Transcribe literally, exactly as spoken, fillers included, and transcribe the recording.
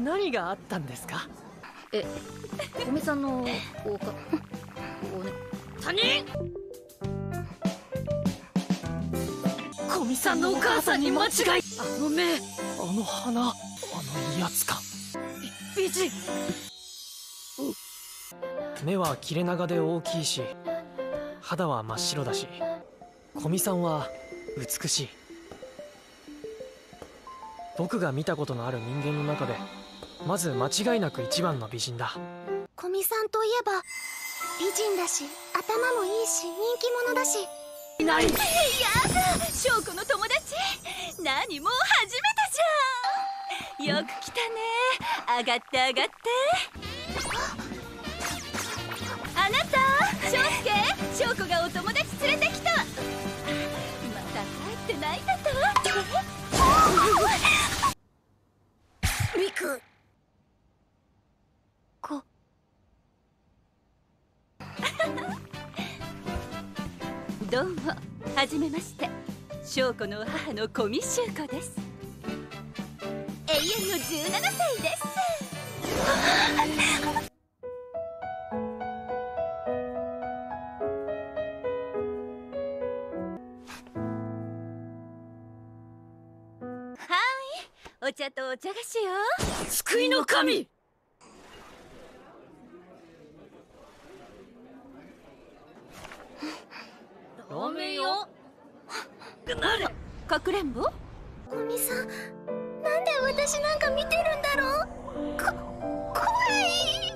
何があったんですか？ え、古見さんのおかおね他人。古見さんのお母さんに間違い。あの目、あの鼻、あの威圧感、美人。目は切れ長で大きいし、肌は真っ白だし、古見さんは美しい。僕が見たことのある人間の中でまず間違いなく一番の美人だ。 古見さんといえば美人だし、頭もいいし、人気者だし。 いない。 やだ、翔子の友達。何もう初めてじゃん。よく来たね。上がって上がって。あなた、翔介、翔子がお友達連れてきた。また帰ってないんだと。 ミク。こ。 どうも、はじめまして。翔子の母の古見修子です。永遠のじゅうななさいです。はい、お茶とお茶菓子よ。 救いの神。ラーメンよ。なれ。 かくれんぼ？ 古見さん、なんで私なんか見てるんだろう。こ、怖い。